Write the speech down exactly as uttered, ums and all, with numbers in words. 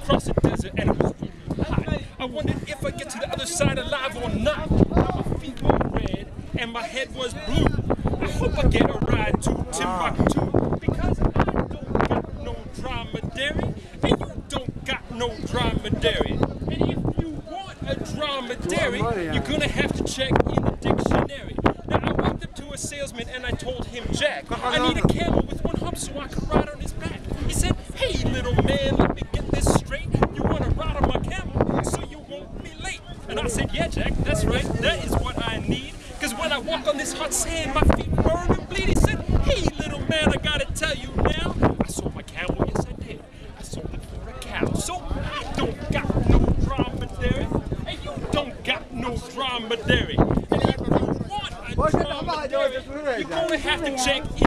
across the desert and it was really hot. I wondered if I'd get to the other side alive or not. Now my feet were red and my head was blue. I hope I get a ride to Timbuktu because I don't got no dromedary and you don't got no dromedary. And if you want a dromedary, you're gonna have to check in the dictionary. Now I walked up to a salesman and I told him, Jack, I need a camel with one hump so I can ride on his back. He said, hey little man, let me get this straight. You wanna ride on my camel so you won't be late. And I said, yeah Jack, that's right, that is what I need. Cause when I walk on this hot sand, my feet burn and bleed. He said, hey little man, I gotta tell you now, I sold my camel, yes I did. I sold it for a cow. So I don't got no dromedary, and you don't got no dromedary. And if you want a dromedary, you're gonna have to check